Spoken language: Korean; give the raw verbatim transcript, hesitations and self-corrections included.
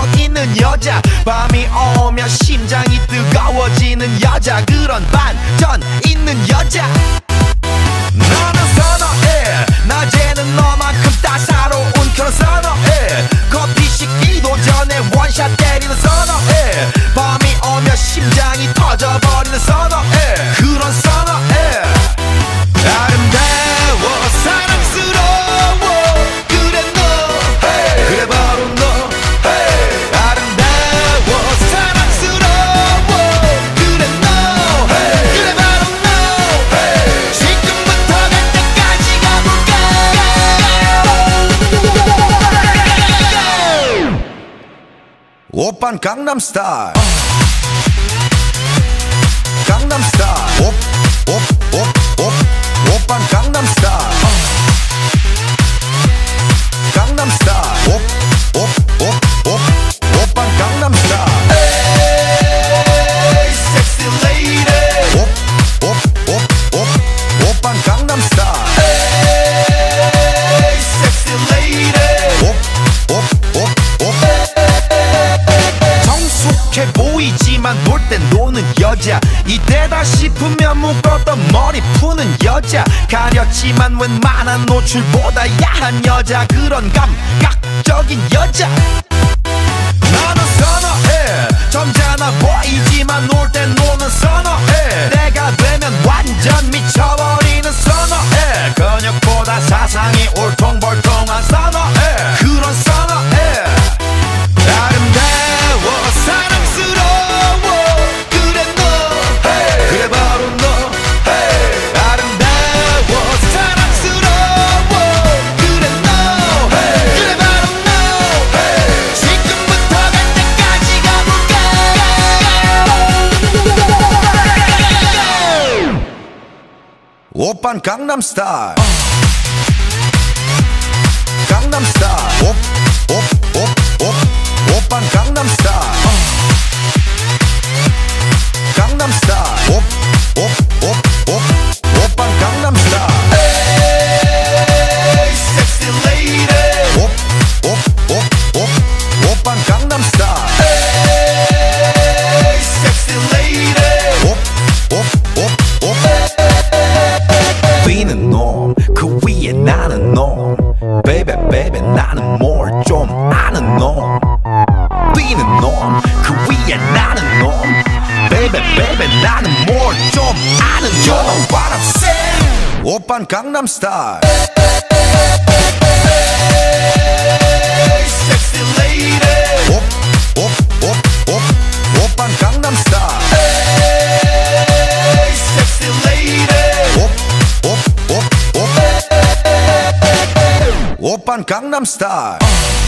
매력 있는 여자, 밤이 오면 심장이 뜨거워지는 여자, 그런 반전 있는 여자. 너는 선호해, 낮에는 너만큼 따사로운 그런 선호해. 커피 식기도 전에 원샷 때리는 선호해. 밤이 오면 심장이 터져버리는 선호해. 그런 선호해. 아름다워 사랑스러워 그래 너, hey. 그래 바로 너, hey. 아름다워 사랑스러워 그래 너, hey. 그래 바로 너, hey. 지금부터 갈 때까지 가볼까. 오빤 강남 스타일, 강남 스타일, 옵옵옵옵 오빤 강남 스타일, 강남 스타일, 옵옵옵옵 오빤 강남 스타일. 에이 섹시 레이디, 옵옵옵옵 오빤 강남 스타일. 에이 섹시 레이디, 옵옵옵옵. 성숙해 보이지만 놀 땐 노는 여자, 이때다 싶으면 묶었던 머리 푸는 여자, 가렸지만 웬만한 노출보다 야한 여자, 그런 감각적인 여자. 너는 선호해, 점잖아 보이지만 놀 땐 노는 선호해. 내가 되면 완전 미쳐버리는 선호해. 근육보다 사상이 울퉁불퉁한 선호해. 그런 선호해. 아름다워 사랑스러워 그래 너, hey. 그래 바로 너, hey. 아름다워 사랑스러워 그래 너, hey. 그래 바로 너, hey. 지금부터 갈 때까지 가볼까. 오빤 강남 스타일, 강남 스타일, 옵옵옵옵 오빤 강남 스타일, 강남 스타일, 옵옵옵옵 오빤 강남 스타일. 에이 섹시 레이디, 옵옵옵옵 오빤 강남 스타일. 에이 섹시 레이디, 옵옵옵옵. 위는 놈, 그 위에 나는 놈, 베이베 베이베 나는 뭘 좀 아는 놈. 위는 놈, 그 위에 나는 놈, 베이베 베이베 나는 뭘 좀 아는 놈. You know what I'm saying? 오빤 강남 스타일. Hey, sexy lady. 옵옵옵옵 오빤 강남 스타일. Hey, sexy lady. 옵옵옵옵 오빤 강남 스타일.